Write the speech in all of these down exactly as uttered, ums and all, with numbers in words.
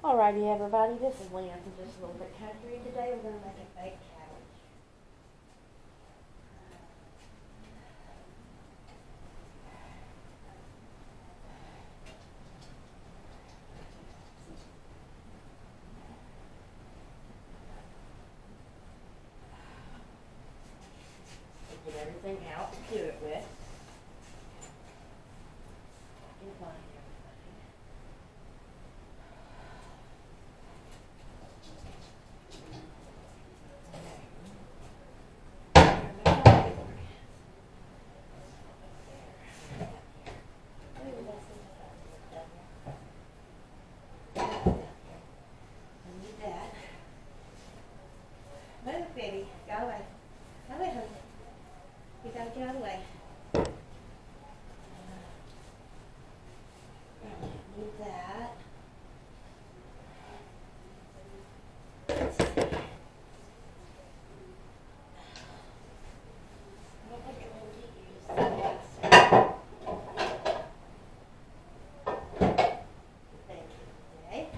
Alrighty, everybody, this is Lynn from Just a Little Bit Country. Today we're going to make a baked cabbage. Get everything out to do it with. Goodbye, Move, baby. Get out of the way. Get out of the way, honey. You gotta get out of the way. Need that. Let's see. I don't think it will be used that last. Thank you. Okay.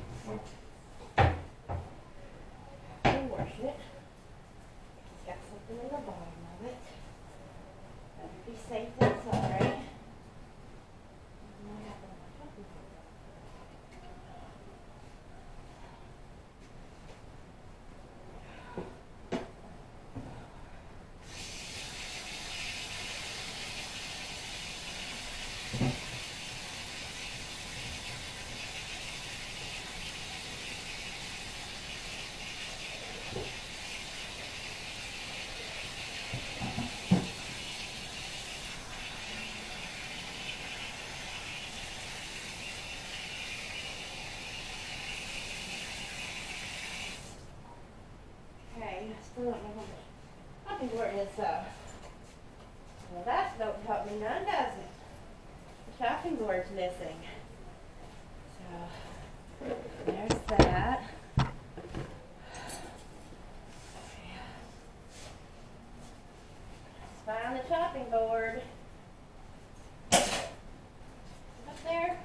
I'm washing it. It's got something in the bottom of it. Better be safe than sorry. Okay, I still don't know how much chopping board is though. Well, that don't help me none, does it? The chopping board's missing. So, there's that. Let's find the chopping board. Up there.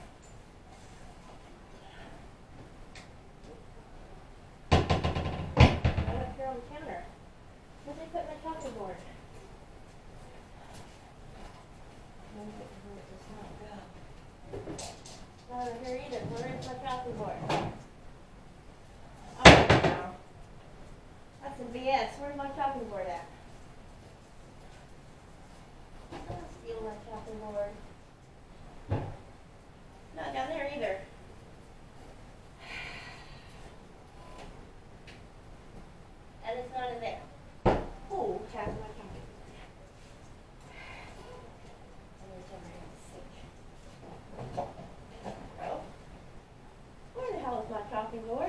Up here on the counter. Where'd they put my chopping board? Not over here either. Where is my chopping board? Oh, no. That's some B S. Where's my chopping board at? I'm gonna steal my chopping board. Not down there either. And it's not in there. Oh, has my chopping board. And it's over here in the sink. Oh. Where the hell is my chopping board?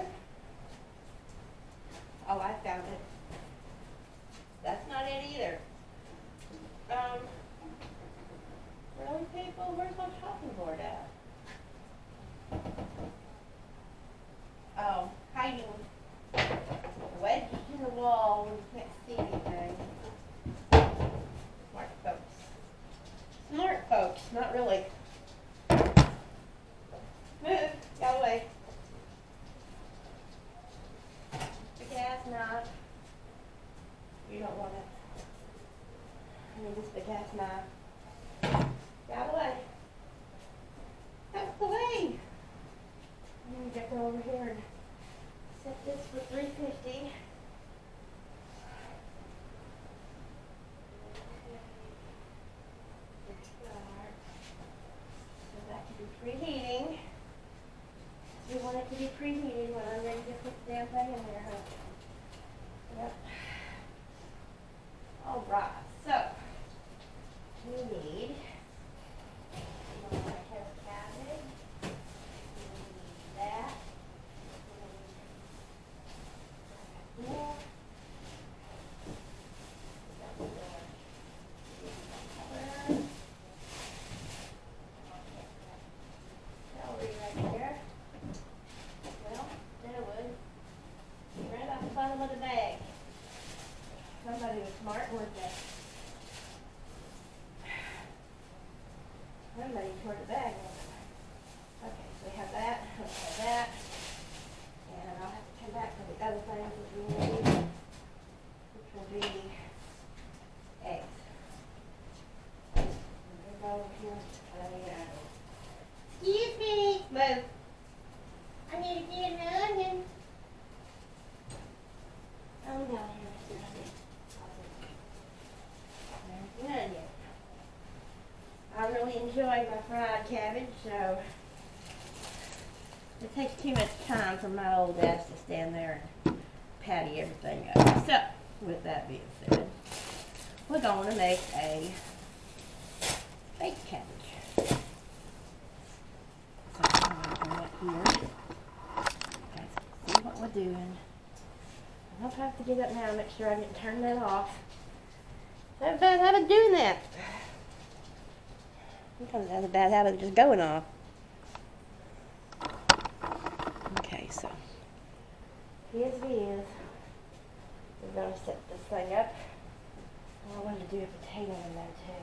Oh, I found it. That's not it either. Um, really, people? Where's my chopping board at? Oh, hiding. Wedged in the wall when you can't see anything. Smart folks. Smart folks, not really. Move, go away. The gas knife. You don't want it. I mean, this big gas knife. Get out of the way. Out of the way. I'm going to get over here and set this for three fifty. So that can be preheating. We want it to be preheated when I'm ready to put the damn thing in there, huh? Yep. Alright, so we need my head of cabbage. We need that. We need that. Celery right there. Well, there would. Right off the bottom of the bag. Somebody was smart, weren't they? takes too much time for my old ass to stand there and patty everything up. So, with that being said, we're going to make a baked cabbage. So I'm going to bring that here. Guys, see what we're doing. I'll have to get up now and make sure I didn't turn that off. I have a bad habit of doing that. Sometimes I have a bad habit of just going off. Okay, so here's it is. We're going to set this thing up. Oh, I wanted to do a potato in there too.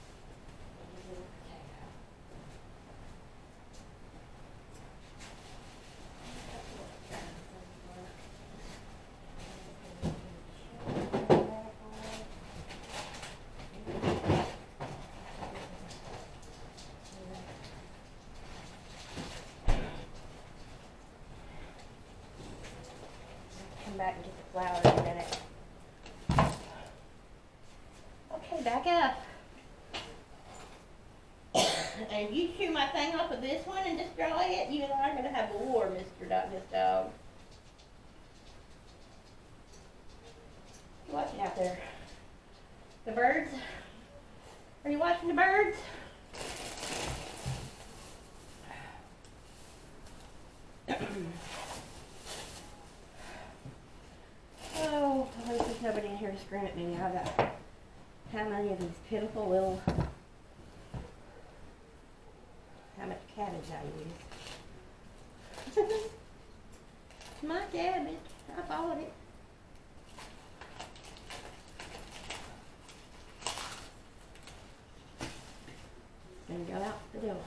Come back and get the flour in a minute. Okay, back up. And you chew my thing off of this one and destroy it, you and I are going to have a war, Mister Dog, Miss Dog. You watching out there? The birds? Are you watching the birds? Oh, I hope there's nobody in here to scream at me now about how many of these pitiful little, how much cabbage I use. My cabbage, I bought it. It's gonna go out the door.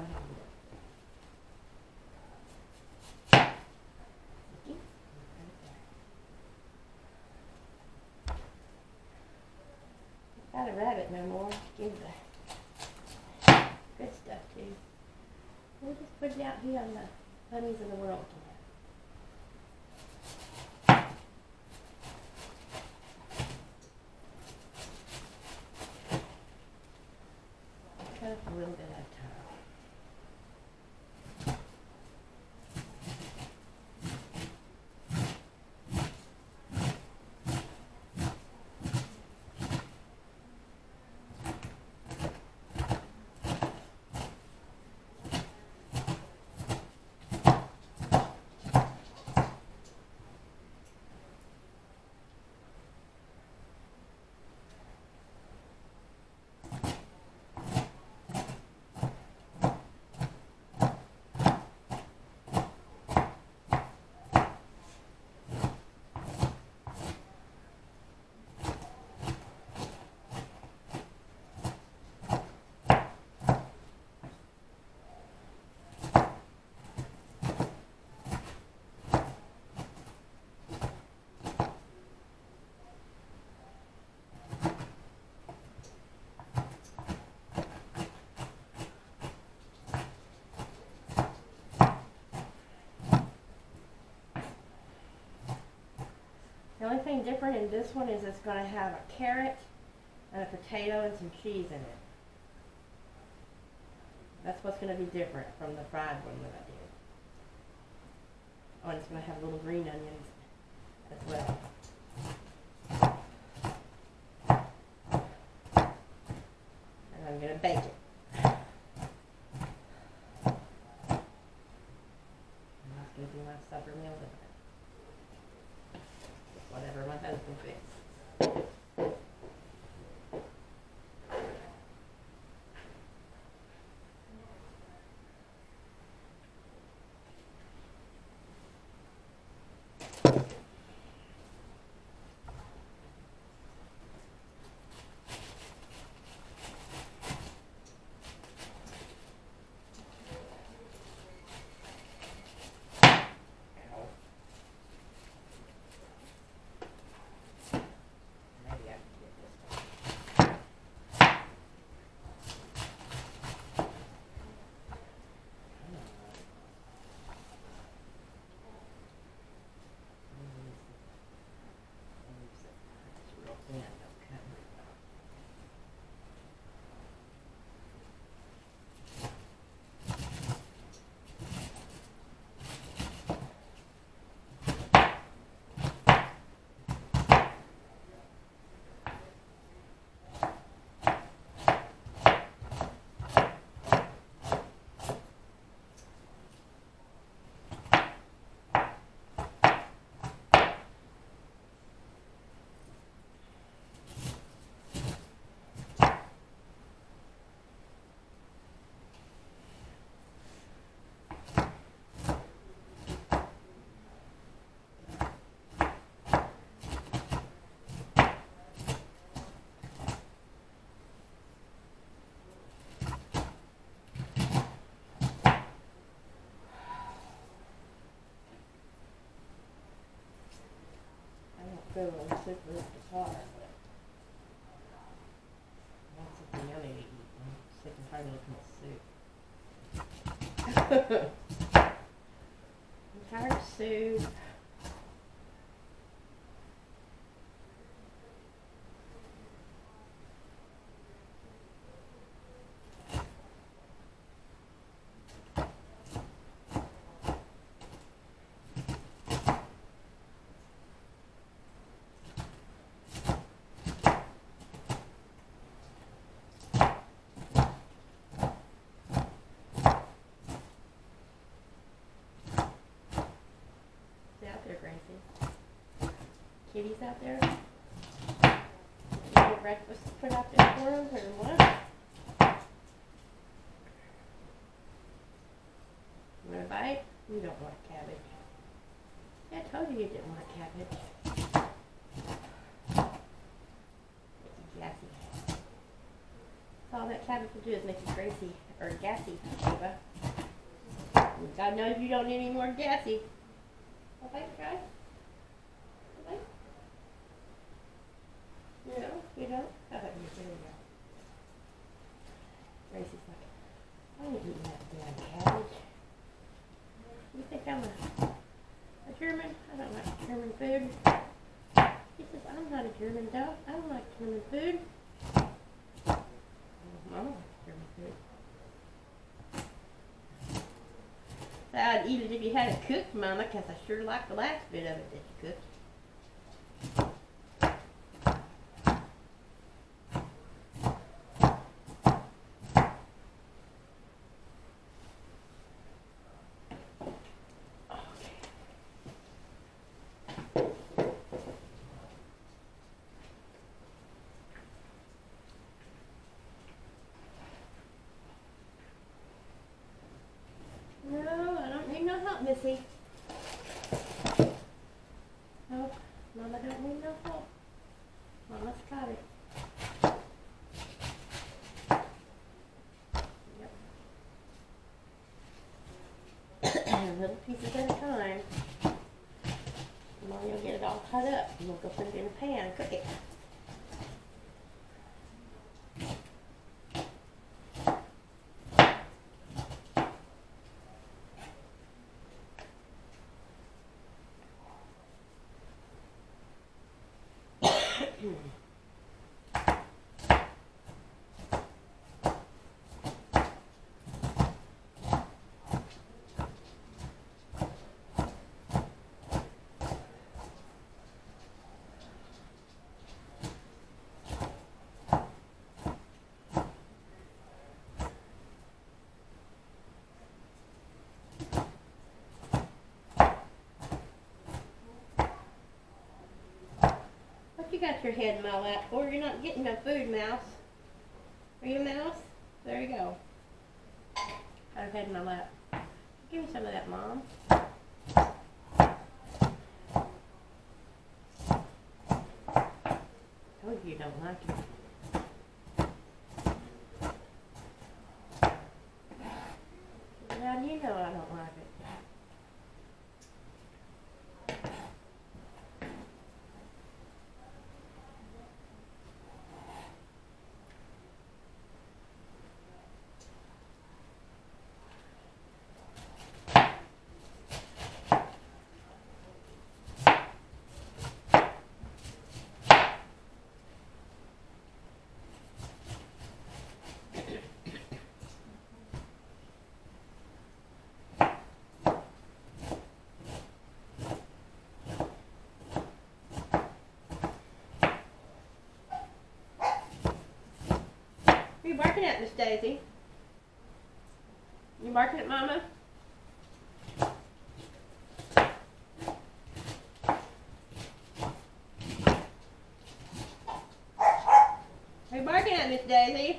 Not a rabbit no more. Give the good stuff to. We'll just put it out here on the bunnies of the world. Cut up a little bit at a time. The only thing different in this one is it's going to have a carrot and a potato and some cheese in it. That's what's going to be different from the fried one that I did. Oh, and it's going to have little green onions as well. And I'm going to bake it. And that's going to be my supper meal dinner. Whatever my husband thinks. go and super with the car, but that's something yummy to eat. I'm sick and tired of looking at soup. I'm tired of soup. Kitties out there? Get breakfast put out there for them, or what? You want a bite? You don't want cabbage. Yeah, I told you you didn't want cabbage. It's gassy. All that cabbage will do is make you crazy, or gassy, Ava. God knows you don't need any more gassy. A bite, try? A bite? No, you don't? How about you? There you go. Gracie's like, I ain't eating that damn cabbage. You think I'm a, a German? I don't like German food. He says, I'm not a German dog. I don't like German food. Mama likes German food. So I'd eat it if you had it cooked, Mama, because I sure like the last bit of it that you cooked. Missy. No, Mama don't need no help. Mama's got it. Yep. Little pieces at a time. Mommy will get it all cut up and we'll go put it in a pan and cook it. You got your head in my lap, or you're not getting my food, Mouse. Are you a mouse? There you go. Got her head in my lap. Give me some of that, Mom. Told you you don't like it. Now you know I don't like it. What are you barking at, Miss Daisy? You barking at Mama? Are you barking at Miss Daisy?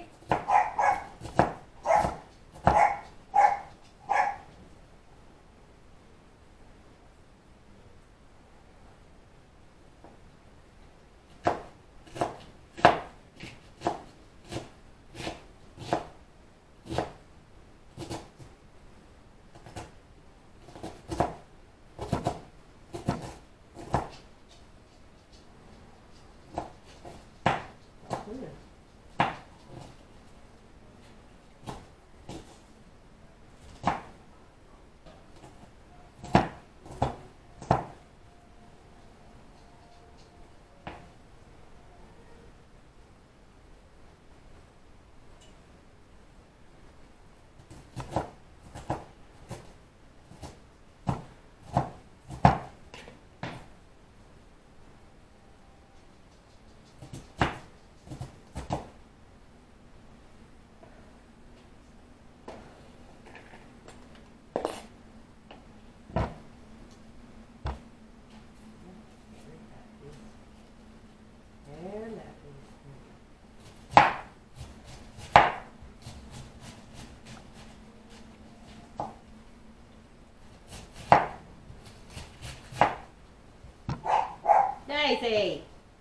Daisy!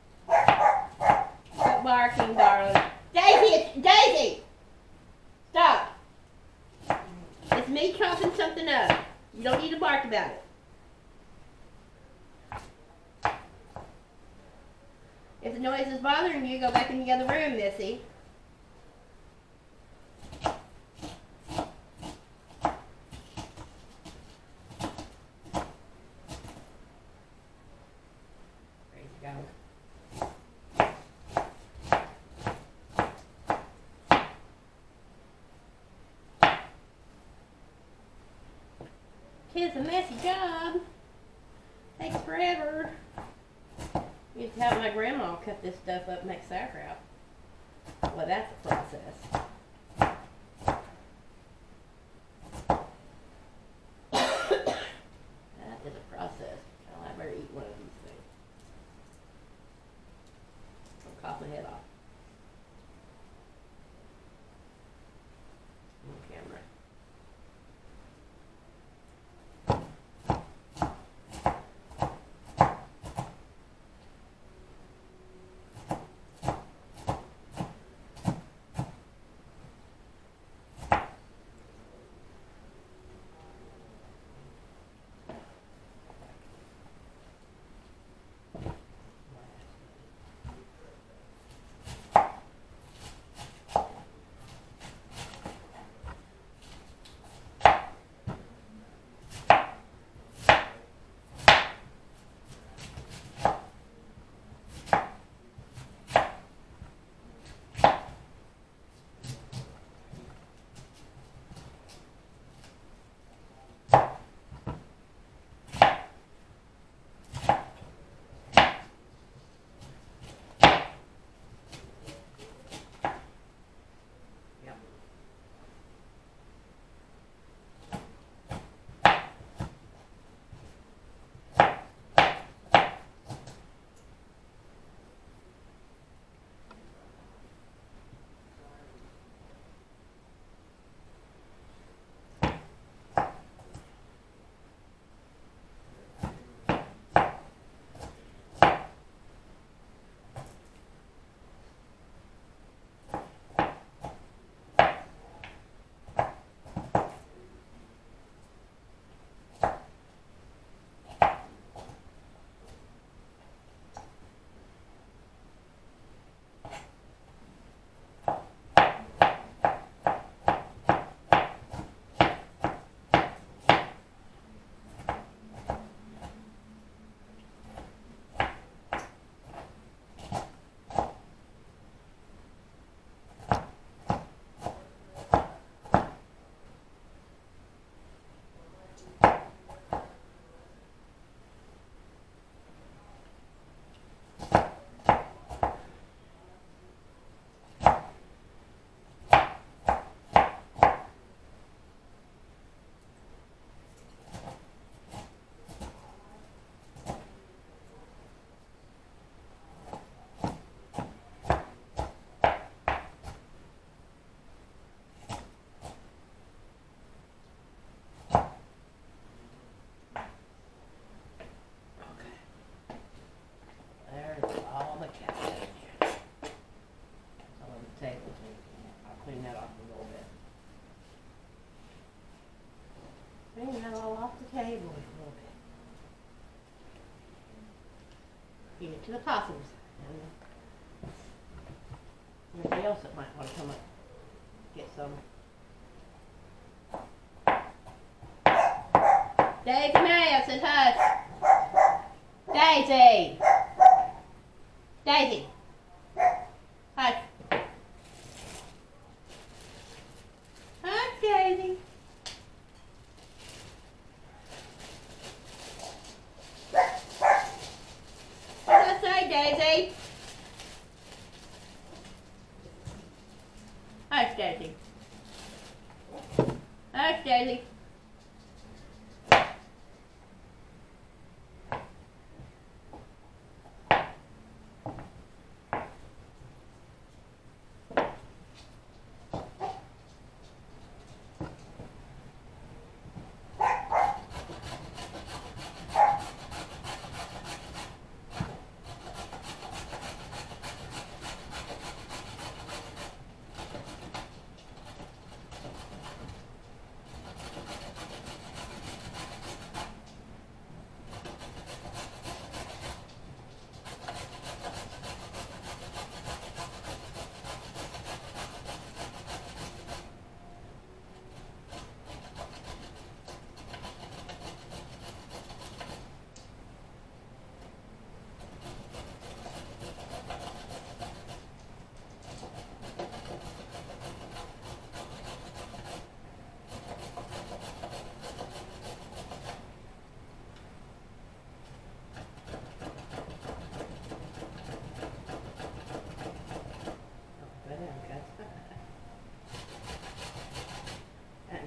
Quit barking, darling. Daisy! Daisy! Stop! It's me chopping something up. You don't need to bark about it. If the noise is bothering you, go back in the other room, Missy. It's a messy job. Takes forever. You used to have my grandma cut this stuff up and make sauerkraut. Well, that's a process. That is a process. Well, I better eat one of these things. I'll cough my head off. On camera. Bring that all off the table a little bit. Feed it to the possums and anybody else that might want to come up get some. Daisy May, I said hush. Daisy. Daisy. Hush. Hush, Daisy. What did I say, Daisy? Hush, Daisy. Hush, Daisy.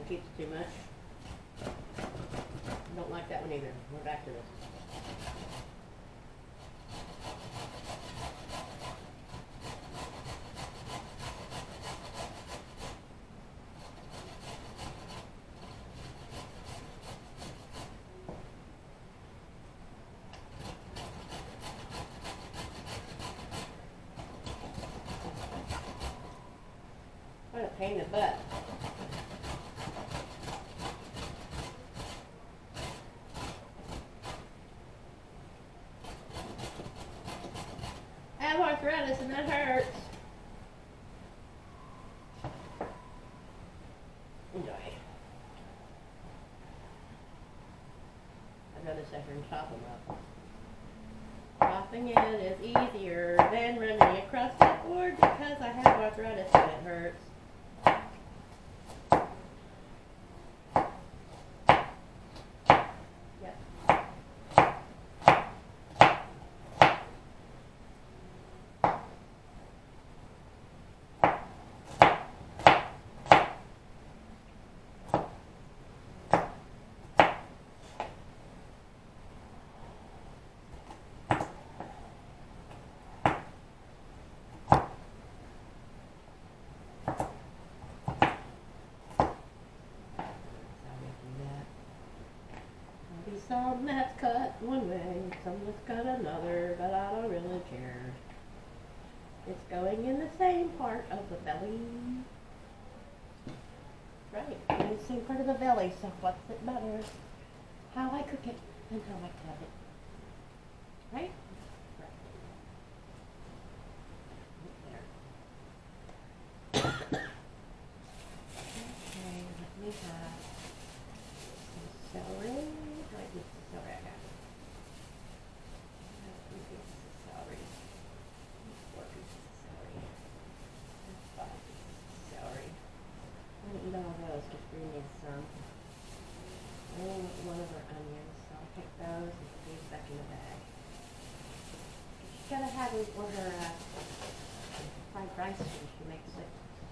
keeps too much. Don't like that one either. We're back to this. What a pain in the butt. I have arthritis and that hurts. Enjoy. I'd rather sit here and chop them up. Chopping it is easier than running across that board because I have arthritis and it hurts. Some that's cut one way, some that's cut another, but I don't really care. It's going in the same part of the belly. Right, in the same part of the belly, so what's it better? How I cook it and how I cut it. Right? Right. There. Okay, let me have some celery. Celery I got. Three pieces of celery. Four pieces of celery. Five pieces of celery. I'm going to eat all those because we need some. I only want one of our onions, so I'll take those and put these back in the bag. She's got to have it for her uh, fried rice when she makes it.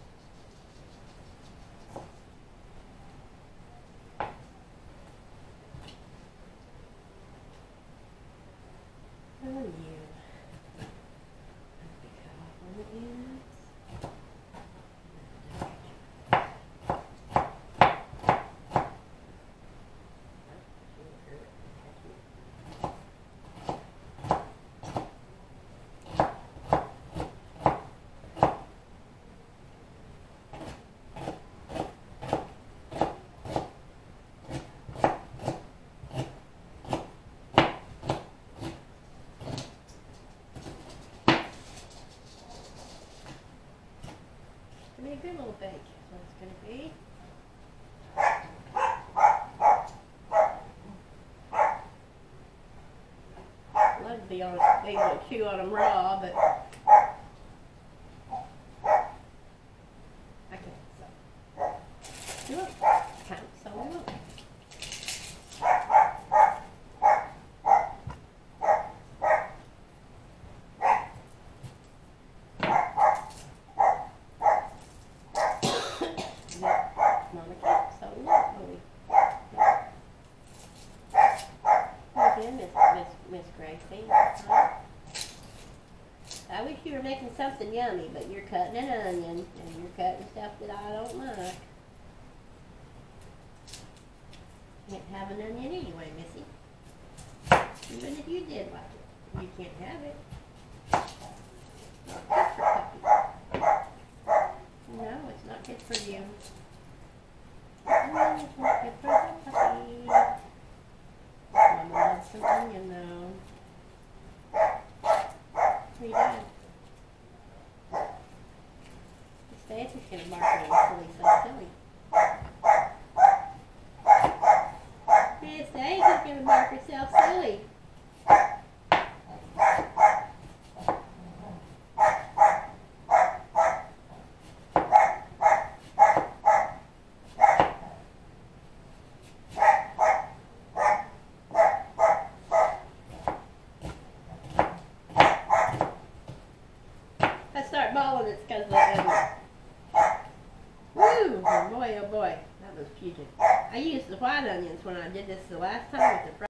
A good little bake is what it's going to be. I'd love to be able to, be able to chew on them raw, but I can't. So you won't count, so we won't. I wish you were making something yummy, but you're cutting an onion, and you're cutting stuff that I don't like. Can't have an onion anyway, Missy. Even if you did like it, you can't have it. Not good for puppies. No, it's not good for you. Mm, it's not good for the puppy. Mama loves some onion, though. What are you doing? Miss Stacey's going to bark at him silly, so silly. Miss Stacey's going to bark herself silly. Start balling, it's because of the onion. Woo! Oh boy, oh boy. That those Puget. I used the white onions when I did this the last time with the